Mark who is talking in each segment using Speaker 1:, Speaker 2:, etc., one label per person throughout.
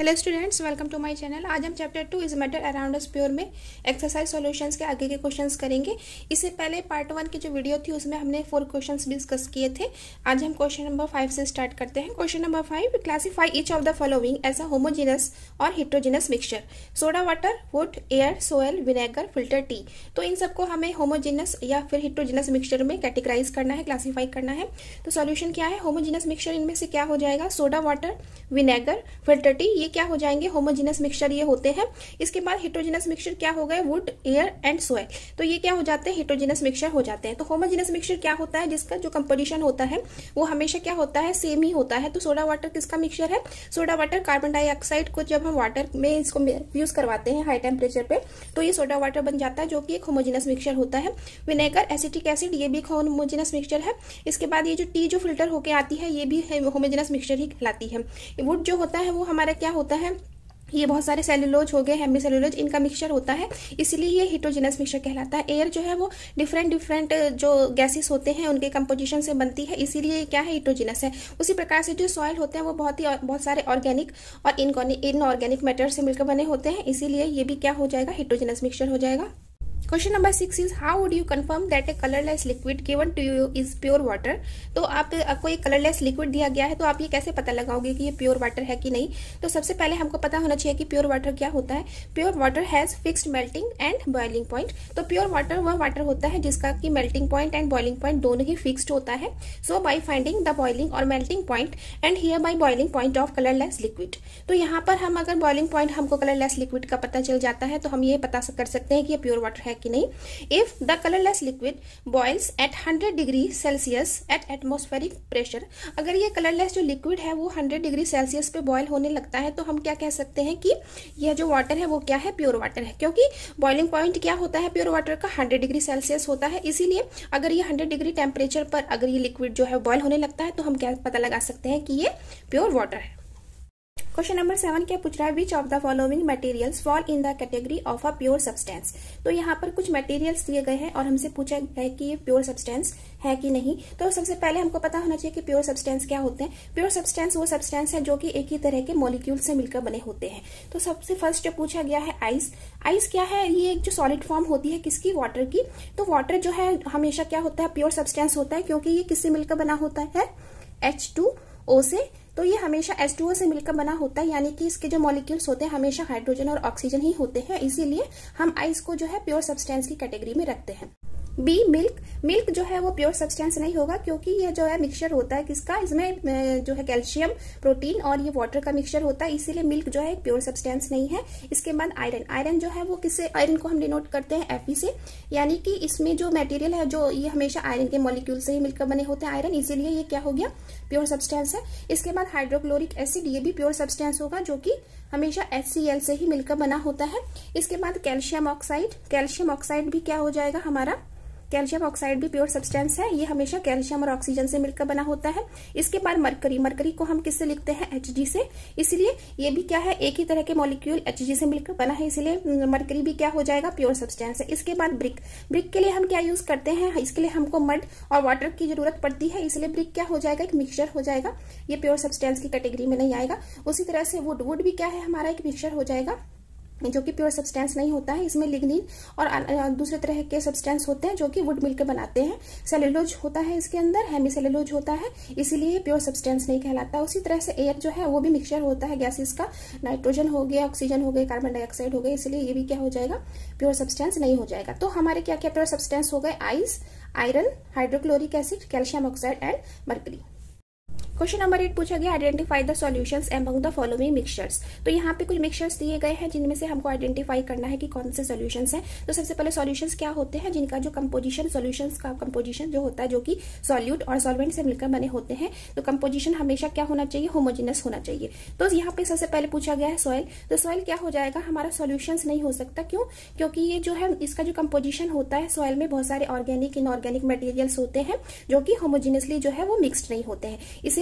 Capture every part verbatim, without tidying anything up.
Speaker 1: Hello students, welcome to my channel. आज हम chapter two is matter around us pure में exercise solutions के आगे के क्वेश्चंस करेंगे। इससे पहले पार्ट वन की जो वीडियो थी उसमें हमने फोर क्वेश्चंस डिस्कस किए थे। आज हम क्वेश्चन नंबर फाइव से स्टार्ट करते हैं। Question number five, classify each of the following as a homogeneous और heterogeneous mixture, soda water, wood, air, soil, vinegar, filter tea. तो इन सबको हमें होमोजेनस या फिर हेट्रोजेनस मिक्सचर में कैटेगराइज करना है, क्लासीफाई करना है। तो सॉल्यूशन क्या है? होमोजेनस मिक्सचर इनमें से क्या हो जाएगा? Soda water, vinegar, filter tea, ये क्या हो जाएंगे? होमोजेनस मिक्सचर ये होते हैं। इसके बाद हेट्रोजेनस मिक्सचर क्या हो गए? Wood, air and soil. तो ये क्या हो जाते हैं? हेट्रोजेनस मिक्सचर हो जाते हैं। तो होमोजेनस मिक्सचर क्या होता है? जिसका जो कंपोजिशन होता है वो हमेशा क्या होता है? सेम ही होता है। तो सोडा वाटर किसका मिक्सचर है? सोडा वाटर कार्बन डाइऑक्साइड को जब हम वाटर में इसको यूज करवाते हैं हाई टेम्परेचर पे तो ये सोडा वाटर बन जाता है, जो कि एक होमोजेनस मिक्सचर होता है। विनेगर, एसिटिक एसिड, ये भी एक होमोजेनस मिक्सचर है। इसके बाद ये जो टी जो फिल्टर होके आती है ये भी होमोजेनस मिक्सचर ही कहलाती है। वुड जो होता है वो हमारा क्या होता है? ये बहुत सारे सेलुलोज हो गए, हेमी सेलुलोज, इनका मिक्सचर होता है, इसीलिए ये हेट्रोजेनस मिक्सचर कहलाता है। एयर जो है वो डिफरेंट डिफरेंट जो गैसेस होते हैं उनके कंपोजिशन से बनती है, इसीलिए क्या है? हेट्रोजेनस है। उसी प्रकार से जो सॉइल होते हैं वो बहुत ही बहुत सारे ऑर्गेनिक और इनऑर्गेनिक मैटर से मिलकर बने होते हैं, इसीलिए ये भी क्या हो जाएगा? हेट्रोजेनस मिक्सचर हो जाएगा। Question number six is how would you confirm that a colourless liquid given to you is pure water. तो आप आपको एक कलरलेस लिक्विड दिया गया है तो आप ये कैसे पता लगाओगे कि ये प्योर वाटर है कि नहीं? तो सबसे पहले हमको पता होना चाहिए कि प्योर वाटर क्या होता है। Pure water has fixed melting and boiling point. तो प्योर वाटर वह वाटर होता है जिसका की melting point and boiling point दोनों ही फिक्स्ड होता है। So by finding the boiling और melting point and here by boiling point of colourless liquid. तो यहाँ पर हम अगर बॉइलिंग पॉइंट हमको कलरलेस लिक्विड का पता चल जाता है तो हम ये पता कर सकते हैं कि ये प्योर वाटर है कि नहीं। If the colorless liquid boils at one hundred degree Celsius at atmospheric pressure, अगर ये कलरलेस जो लिक्विड है वो one hundred डिग्री सेल्सियस पे बॉयल होने लगता है तो हम क्या कह सकते हैं कि यह जो वाटर है वो क्या है? प्योर वाटर है, क्योंकि बॉइलिंग पॉइंट क्या होता है प्योर वाटर का? one hundred डिग्री सेल्सियस होता है। इसीलिए अगर ये one hundred डिग्री टेम्परेचर पर अगर ये लिक्विड जो है बॉयल होने लगता है तो हम क्या पता लगा सकते हैं कि ये प्योर वाटर है। क्वेश्चन नंबर सेवन क्या पूछ रहा है? Which of the following materials fall in the category of a pure substance. तो यहाँ पर कुछ मटेरियल्स दिए गए हैं और हमसे पूछा है कि ये प्योर सब्सटेंस है कि नहीं। तो सबसे पहले हमको पता होना चाहिए कि प्योर सब्सटेंस क्या होते हैं। प्योर सब्सटेंस वो सब्सटेंस है जो कि एक ही तरह के मॉलिक्यूल से मिलकर बने होते हैं। तो सबसे फर्स्ट जो पूछा गया है आइस। आइस क्या है? ये एक जो सॉलिड फॉर्म होती है किसकी? वाटर की। तो वाटर जो है हमेशा क्या होता है? प्योर सब्सटेंस होता है, क्योंकि ये किससे मिलकर बना होता है? एच टू ओ से। तो ये हमेशा एच टू ओ से मिलकर बना होता है, यानी कि इसके जो मॉलिक्यूल्स होते हैं हमेशा हाइड्रोजन और ऑक्सीजन ही होते हैं, इसीलिए हम आइस को जो है प्योर सब्सटेंस की कैटेगरी में रखते हैं। B milk. मिल्क जो है वो प्योर सब्सटेंस नहीं होगा, क्योंकि ये जो है मिक्सचर होता है किसका? इसमें जो है कैल्शियम, प्रोटीन और ये वाटर का मिक्सचर होता है, इसीलिए मिल्क जो है प्योर सब्सटेंस नहीं है। इसके बाद आयरन। आयरन जो है वो किससे? आयरन को हम डिनोट करते हैं एफ ई से, यानी कि इसमें जो मटेरियल है जो ये हमेशा आयरन के मॉलिक्यूल से ही मिलकर बने होते हैं आयरन, इसीलिए ये क्या हो गया? प्योर सब्सटेंस है। इसके बाद हाइड्रोक्लोरिक एसिड, ये भी प्योर सब्सटेंस होगा जो कि हमेशा एच सी एल से ही मिलकर बना होता है। इसके बाद कैल्शियम ऑक्साइड। कैल्शियम ऑक्साइड भी क्या हो जाएगा हमारा? कैल्शियम ऑक्साइड भी प्योर सब्सटेंस है, ये हमेशा कैल्शियम और ऑक्सीजन से मिलकर बना होता है। इसके बाद मरकरी। मरकरी को हम किससे लिखते हैं? एच जी से, इसलिए ये भी क्या है? एक ही तरह के मॉलिक्यूल एच जी से मिलकर बना है, इसलिए मरकरी भी क्या हो जाएगा? प्योर सब्सटेंस है। इसके बाद ब्रिक। ब्रिक के लिए हम क्या यूज करते हैं? इसके लिए हमको मड और वाटर की जरूरत पड़ती है, इसलिए ब्रिक क्या हो जाएगा? एक मिक्सचर हो जाएगा, ये प्योर सब्सटेंस की कैटेगरी में नहीं आएगा। उसी तरह से वुड। वुड भी क्या है हमारा? एक मिक्सचर हो जाएगा जो कि प्योर सब्सटेंस नहीं होता है, इसमें लिग्निन और दूसरे तरह के सब्सटेंस होते हैं जो कि वुड मिलकर बनाते हैं। सेलुलोज होता है इसके अंदर, हेमी सेलुलोज होता है, इसीलिए प्योर सब्सटेंस नहीं कहलाता। उसी तरह से एयर जो है वो भी मिक्सचर होता है गैसेस का, नाइट्रोजन हो गया, ऑक्सीजन हो गया, कार्बन डाइऑक्साइड हो गया, इसलिए ये भी क्या हो जाएगा? प्योर सब्सटेंस नहीं हो जाएगा। तो हमारे क्या क्या प्योर सब्सटेंस हो गए? Ice, iron, hydrochloric acid, calcium oxide and mercury. Question number eight पूछा गया identify the solutions among the following mixtures. तो यहाँ पे कुछ मिक्सचर्स दिए गए हैं जिनमें से हमको आइडेंटिफाई करना है कि कौन से सॉल्यूशंस हैं। तो सबसे पहले सॉल्यूशंस क्या होते हैं? जिनका जो कंपोजिशन, सॉल्यूशंस का कंपोजिशन जो होता है जो कि सॉल्यूट और सॉल्वेंट से मिलकर बने होते हैं। तो कंपोजिशन हमेशा क्या होना चाहिए? होमोजेनस होना चाहिए। तो यहाँ पे सबसे पहले पूछा गया है सॉइल। तो सॉइल क्या हो जाएगा? हमारा सॉल्यूशंस नहीं हो सकता। क्यों? क्योंकि ये जो है इसका जो कंपोजिशन होता है सॉइल में बहुत सारे ऑर्गेनिक, इनऑर्गेनिक मटेरियल्स होते हैं जो कि होमोजेनसली जो है वो मिक्सड नहीं होते हैं, इसीलिए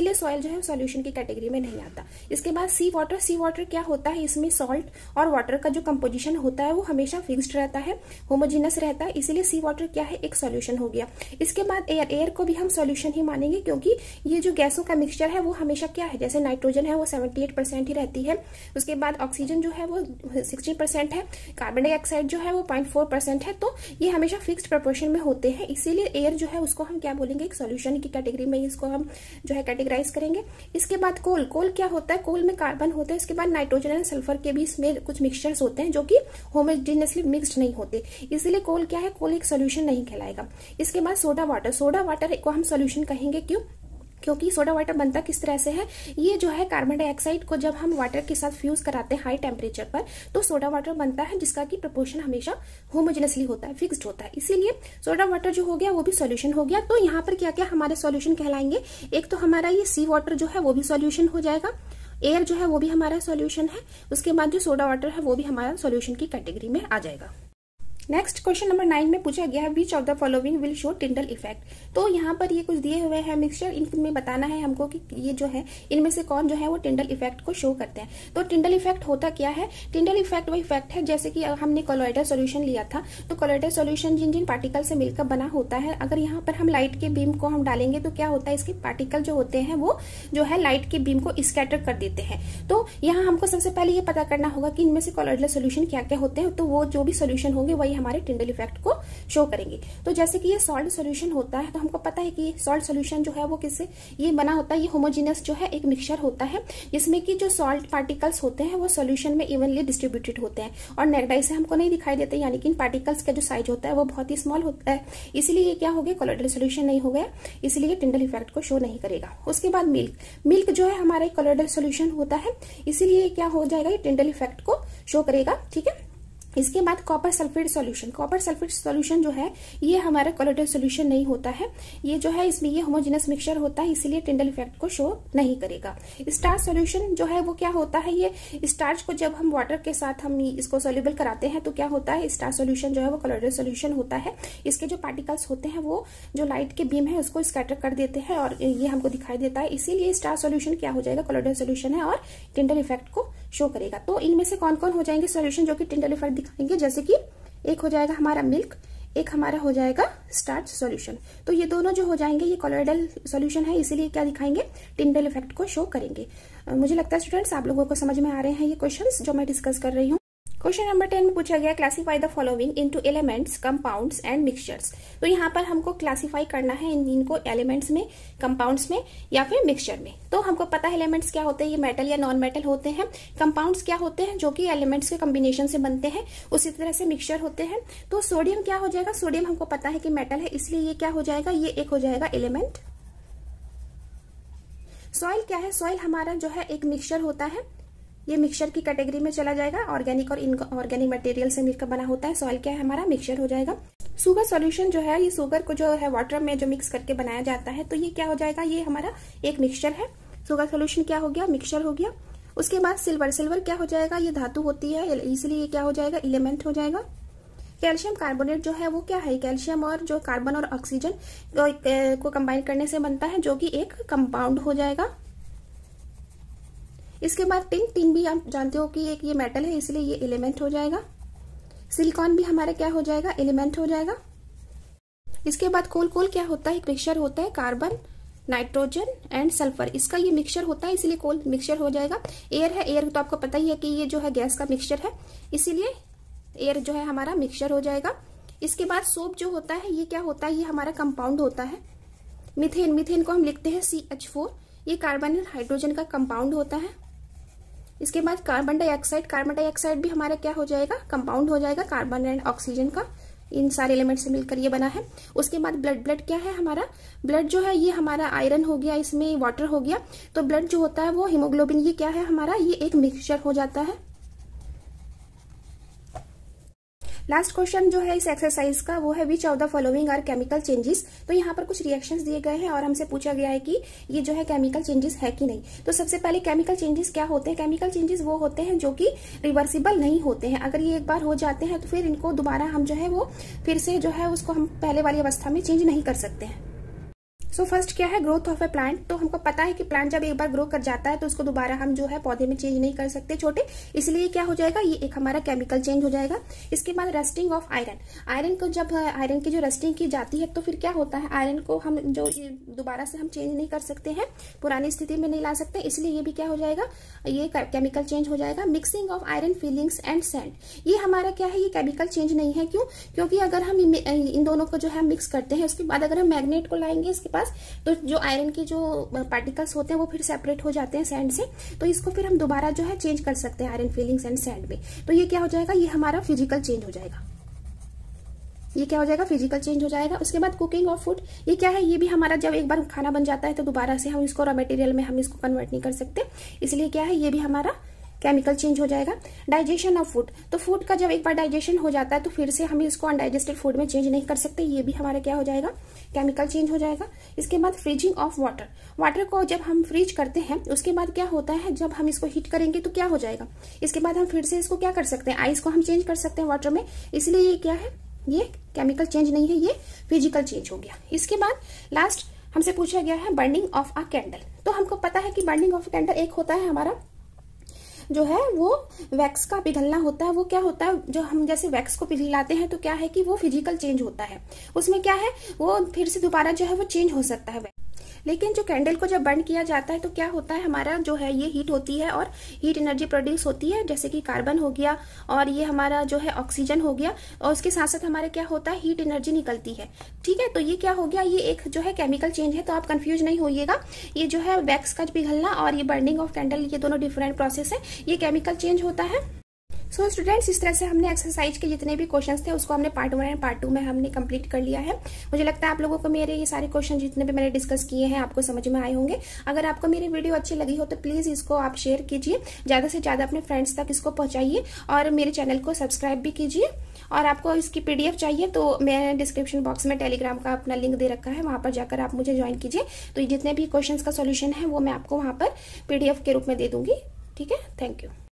Speaker 1: इसीलिए सॉइल जो है सॉल्यूशन की कैटेगरी में नहीं आता। इसके बाद सी वाटर, सी वाटर क्या होता है, इसमें सॉल्ट और वाटर का जो कंपोजिशन होता है वो हमेशा फिक्स्ड रहता है, होमोजीनस रहता है, इसीलिए सी वाटर क्या है, एक सॉल्यूशन हो गया। इसके बाद एयर, एयर को भी हम सॉल्यूशन ही मानेंगे क्योंकि ये जो गैसों का मिक्सचर है वो हमेशा क्या है, जैसे नाइट्रोजन है वो अठहत्तर परसेंट ही रहती है, उसके बाद ऑक्सीजन जो है वो साठ परसेंट है, कार्बन डाइऑक्साइड जो है वो पॉइंट फोर परसेंट है, तो ये हमेशा फिक्स्ड प्रोपोर्शन में होते हैं, इसीलिए एयर जो है उसको हम क्या बोलेंगे, एक सॉल्यूशन की कैटेगरी में इसको हम जो है कैटेगराइज करेंगे। इसके बाद कोल, कोल क्या होता है, कोल में कार्बन होता है, इसके बाद नाइट्रोजन एंड सल्फर के भी इसमें कुछ मिक्सचर्स होते हैं जो कि होमोजेनियसली मिक्स्ड नहीं होते, इसीलिए कोल क्या है, कोल एक सॉल्यूशन नहीं कहलाएगा। इसके बाद सोडा वाटर, सोडा वाटर को हम सॉल्यूशन कहेंगे, क्यों, क्योंकि सोडा वाटर बनता किस तरह से है, ये जो है कार्बन डाइऑक्साइड को जब हम वाटर के साथ फ्यूज कराते हैं हाई टेम्परेचर पर तो सोडा वाटर बनता है, जिसका की प्रोपोर्शन हमेशा होमोजेनसली होता है, फिक्स्ड होता है, इसीलिए सोडा वाटर जो हो गया वो भी सॉल्यूशन हो गया। तो यहाँ पर क्या क्या हमारे सॉल्यूशन कहलाएंगे, एक तो हमारा ये सी वाटर जो है वो भी सॉल्यूशन हो जाएगा, एयर जो है वो भी हमारा सॉल्यूशन है, उसके बाद जो सोडा वाटर है वो भी हमारा सॉल्यूशन की कैटेगरी में आ जाएगा। नेक्स्ट क्वेश्चन नंबर नाइन में पूछा गया है which of the following will show Tyndall effect. तो यहाँ पर ये कुछ दिए हुए हैं मिक्सचर, इनमें बताना है हमको कि ये जो है इनमें से कौन जो है वो टिंडल इफेक्ट को शो करते हैं। तो टिंडल इफेक्ट होता क्या है, टिंडल इफेक्ट वो इफेक्ट है जैसे कि हमने कोलोइडल सॉल्यूशन लिया था, तो कोलोइडल सॉल्यूशन जिन जिन पार्टिकल से मिलकर बना होता है, अगर यहाँ पर हम लाइट के बीम को हम डालेंगे तो क्या होता है, इसके पार्टिकल जो होते हैं वो जो है लाइट के बीम को स्कैटर कर देते हैं। तो यहाँ हमको सबसे पहले ये पता करना होगा कि इनमें से कोलोइडल सॉल्यूशन क्या क्या होते हैं, तो वो जो भी सॉल्यूशन होंगे वही हमारे टिंडल इफेक्ट को शो करेंगे। तो जैसे कि ये सॉल्ट सॉल्यूशन होता है, तो हमको पता है कि सॉल्ट सॉल्यूशन जो है वो किससे ये बना होता है, ये होमोजेनस जो है एक मिक्सचर होता है जिसमें कि जो सॉल्ट पार्टिकल्स होते हैं वो सॉल्यूशन में इवनली डिस्ट्रीब्यूटेड होते हैं और नेगेटिव से हमको नहीं दिखाई देते, यानी कि इन पार्टिकल्स का जो साइज होता है वो बहुत ही स्मॉल होता है, इसलिए ये क्या हो गया, कोलोइडल सॉल्यूशन नहीं हो गया, इसलिए टिंडल इफेक्ट को शो नहीं करेगा। उसके बाद मिल्क, मिल्क जो है हमारा एक कोलोइडल सॉल्यूशन होता है, इसीलिए क्या हो जाएगा, ये टिंडल इफेक्ट को शो करेगा। ठीक है, इसके बाद copper sulphate solution, copper sulphate solution जो है ये हमारा कोलोइडल सॉल्यूशन नहीं होता है, ये जो है इसमें ये होमोजेनस मिक्सचर होता है, इसीलिए टिंडल इफेक्ट को शो नहीं करेगा। स्टार्च सॉल्यूशन जो है वो क्या होता है, ये स्टार्च को जब हम वाटर के साथ हम इसको सोल्यूबल कराते हैं तो क्या होता है, स्टार्च सॉल्यूशन जो है वो कोलोइडल सॉल्यूशन होता है, इसके जो पार्टिकल्स होते हैं वो जो लाइट के बीम है उसको स्कैटर कर देते हैं और ये हमको दिखाई देता है, इसीलिए स्टार्च सॉल्यूशन क्या हो जाएगा, कोलोइडल सॉल्यूशन है और टिंडल इफेक्ट को शो करेगा। तो इनमें से कौन कौन हो जाएंगे सॉल्यूशन जो कि टिंडल इफेक्ट दिखाएंगे, जैसे कि एक हो जाएगा हमारा मिल्क, एक हमारा हो जाएगा स्टार्च सॉल्यूशन। तो ये दोनों जो हो जाएंगे ये कोलोइडल सॉल्यूशन है, इसीलिए क्या दिखाएंगे, टिंडल इफेक्ट को शो करेंगे। मुझे लगता है स्टूडेंट्स आप लोगों को समझ में आ रहे हैं ये क्वेश्चंस जो मैं डिस्कस कर रही हूँ। क्वेश्चन नंबर टेन में पूछा गया classify the following into elements, compounds and mixtures. तो यहाँ पर हमको क्लासीफाई करना है इन इनको एलिमेंट्स में, कंपाउंड्स में या फिर मिक्सचर में। तो हमको पता है एलिमेंट्स क्या होते हैं, ये मेटल या नॉन मेटल होते हैं, कंपाउंड्स क्या होते हैं जो कि एलिमेंट्स के कॉम्बिनेशन से बनते हैं, उसी तरह से मिक्सचर होते हैं। तो सोडियम क्या हो जाएगा, सोडियम हमको पता है कि मेटल है, इसलिए ये क्या हो जाएगा, ये एक हो जाएगा एलिमेंट। सॉइल क्या है, सॉइल हमारा जो है एक मिक्सचर होता है, ये मिक्सचर की कैटेगरी में चला जाएगा, ऑर्गेनिक और इनऑर्गेनिक मटेरियल से मिलकर बना होता है, सॉइल क्या है हमारा मिक्सचर हो जाएगा। शुगर सॉल्यूशन जो है ये शुगर को जो है वाटर में जो मिक्स करके बनाया जाता है, तो ये क्या हो जाएगा, ये हमारा एक मिक्सचर है, शुगर सॉल्यूशन क्या हो गया, मिक्सचर हो गया। उसके बाद सिल्वर, सिल्वर क्या हो जाएगा, ये धातु होती है, इसलिए ये क्या हो जाएगा, एलिमेंट हो जाएगा। कैल्शियम कार्बोनेट जो है वो क्या है, कैल्शियम और जो कार्बन और ऑक्सीजन को कंबाइन करने से बनता है, जो कि एक कंपाउंड हो जाएगा। इसके बाद टिन, टिन भी आप जानते हो कि एक ये मेटल है, इसलिए ये एलिमेंट हो जाएगा। सिलिकॉन भी हमारा क्या हो जाएगा, एलिमेंट हो जाएगा। इसके बाद कोल, कोल क्या होता है, एक मिक्सचर होता है, कार्बन, नाइट्रोजन एंड सल्फर, इसका ये मिक्सचर होता है, इसलिए कोल मिक्सचर हो जाएगा। एयर है, एयर तो आपको पता ही है कि ये जो है गैस का मिक्सचर है, इसीलिए एयर जो है हमारा मिक्सचर हो जाएगा। इसके बाद सोप जो होता है ये क्या होता है, ये हमारा कंपाउंड होता है। मीथेन, मीथेन को हम लिखते हैं सी एच फोर, ये कार्बन एंड हाइड्रोजन का कंपाउंड होता है। इसके बाद कार्बन डाइऑक्साइड, कार्बन डाइऑक्साइड भी हमारा क्या हो जाएगा, कंपाउंड हो जाएगा, कार्बन एंड ऑक्सीजन का, इन सारे एलिमेंट से मिलकर ये बना है। उसके बाद ब्लड, ब्लड क्या है हमारा, ब्लड जो है ये हमारा आयरन हो गया, इसमें वाटर हो गया, तो ब्लड जो होता है वो हीमोग्लोबिन, ये क्या है हमारा, ये एक मिक्सचर हो जाता है। लास्ट क्वेश्चन जो है इस एक्सरसाइज का वो है which of the following are chemical changes. तो यहाँ पर कुछ रिएक्शंस दिए गए हैं और हमसे पूछा गया है कि ये जो है केमिकल चेंजेस है कि नहीं। तो सबसे पहले केमिकल चेंजेस क्या होते हैं, केमिकल चेंजेस वो होते हैं जो कि रिवर्सिबल नहीं होते हैं, अगर ये एक बार हो जाते हैं तो फिर इनको दोबारा हम जो है वो फिर से जो है उसको हम पहले वाली अवस्था में चेंज नहीं कर सकते हैं। सो फर्स्ट क्या है, ग्रोथ ऑफ ए प्लांट। तो हमको पता है कि प्लांट जब एक बार ग्रो कर जाता है तो उसको दोबारा हम जो है पौधे में चेंज नहीं कर सकते छोटे, इसलिए क्या हो जाएगा, ये एक हमारा केमिकल चेंज हो जाएगा। इसके बाद रस्टिंग ऑफ आयरन। आयरन को जब आयरन की जो रस्टिंग की जाती है तो फिर क्या होता है, आयरन को हम जो दोबारा से हम चेंज नहीं कर सकते हैं, पुरानी स्थिति में नहीं ला सकते, इसलिए ये भी क्या हो जाएगा, ये केमिकल चेंज हो जाएगा। Mixing of iron filings and sand, ये हमारा क्या है, ये केमिकल चेंज नहीं है। क्यों? क्योंकि अगर हम इन दोनों को जो है मिक्स करते हैं, उसके बाद अगर हम मैग्नेट को लाएंगे इसके पास, तो जो आयरन के जो पार्टिकल्स होते हैं वो फिर सेपरेट हो जाते हैं सैंड से, तो इसको फिर हम दोबारा जो है चेंज कर सकते हैं आयरन फिलिंग्स एंड सैंड में। तो ये क्या हो जाएगा, ये हमारा फिजिकल चेंज हो जाएगा, ये क्या हो जाएगा, फिजिकल चेंज हो जाएगा। उसके बाद कुकिंग ऑफ फूड, ये क्या है, ये भी हमारा जब एक बार खाना बन जाता है तो दोबारा से हम इसको रॉ मटेरियल में हम इसको कन्वर्ट नहीं कर सकते, इसलिए क्या है, ये भी हमारा केमिकल चेंज हो जाएगा। डाइजेशन ऑफ फूड, तो फूड का जब एक बार डाइजेशन हो जाता है तो फिर से हम इसको अनडाइजेस्टेड फूड में चेंज नहीं कर सकते, ये भी हमारा क्या हो जाएगा, केमिकल चेंज हो जाएगा। इसके बाद फ्रीजिंग ऑफ वाटर, वाटर को जब हम फ्रीज करते हैं उसके बाद क्या होता है, जब हम इसको हीट करेंगे तो क्या हो जाएगा, इसके बाद हम फिर से इसको क्या कर सकते हैं, आइस को हम चेंज कर सकते हैं वाटर में, इसलिए ये क्या है, ये केमिकल चेंज नहीं है, ये फिजिकल चेंज हो गया। इसके बाद लास्ट हमसे पूछा गया है बर्निंग ऑफ अ कैंडल। तो हमको पता है कि बर्निंग ऑफ अ कैंडल एक होता है हमारा जो है वो वैक्स का पिघलना होता है, वो क्या होता है, जो हम जैसे वैक्स को पिघलाते हैं तो क्या है कि वो फिजिकल चेंज होता है, उसमें क्या है, वो फिर से दोबारा जो है वो चेंज हो सकता है। लेकिन जो कैंडल को जब बर्न किया जाता है तो क्या होता है, हमारा जो है ये हीट होती है और हीट एनर्जी प्रोड्यूस होती है, जैसे कि कार्बन हो गया और ये हमारा जो है ऑक्सीजन हो गया, और उसके साथ साथ हमारे क्या होता है, हीट एनर्जी निकलती है। ठीक है, तो ये क्या हो गया, ये एक जो है केमिकल चेंज है, तो आप कंफ्यूज नहीं होइएगा, ये जो है वैक्स का पिघलना और ये बर्निंग ऑफ कैंडल, ये दोनों डिफरेंट प्रोसेस है, ये केमिकल चेंज होता है। सो so, स्टूडेंट्स, इस तरह से हमने एक्सरसाइज के जितने भी क्वेश्चंस थे उसको हमने part one and part two में हमने कंप्लीट कर लिया है। मुझे लगता है आप लोगों को मेरे ये सारे क्वेश्चन जितने भी मैंने डिस्कस किए हैं आपको समझ में आए होंगे। अगर आपको मेरी वीडियो अच्छी लगी हो तो प्लीज इसको आप शेयर कीजिए, ज्यादा से ज्यादा अपने फ्रेंड्स तक इसको पहुंचाइए और मेरे चैनल को सब्सक्राइब भी कीजिए। और आपको इसकी पीडीएफ चाहिए तो मैं डिस्क्रिप्शन बॉक्स में टेलीग्राम का अपना लिंक दे रखा है, वहां पर जाकर आप मुझे ज्वाइन कीजिए, तो जितने भी क्वेश्चन का सोल्यूशन है वो मैं आपको वहां पर पीडीएफ के रूप में दे दूंगी। ठीक है, थैंक यू।